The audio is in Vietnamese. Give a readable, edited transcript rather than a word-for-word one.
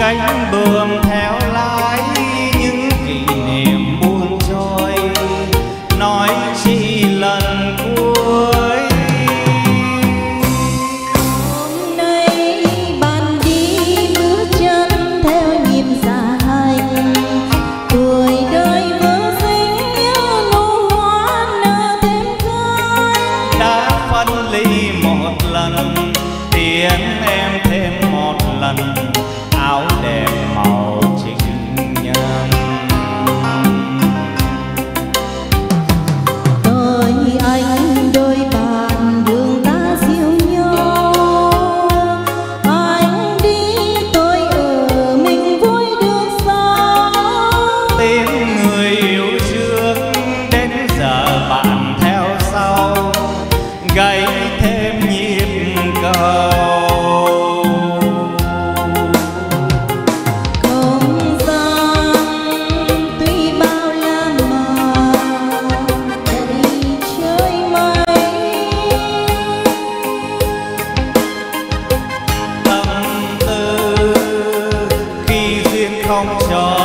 cánh buồm theo lái những kỷ niệm buồn trôi, nói chỉ lần cuối. Hôm nay bạn đi bước chân theo nhịp dài, tuổi đời vỡ sinh như nụ hoa nở thêm cánh. Đã phân ly một lần, tiễn em thêm một lần, áo đẹp màu trinh nhân. Tôi anh đôi bạn đường ta siêu nhau, anh đi tôi ở mình vui được sao. Tiếng người yêu trước đến giờ bạn theo sau, gảy thêm nhịp cầu. Không cho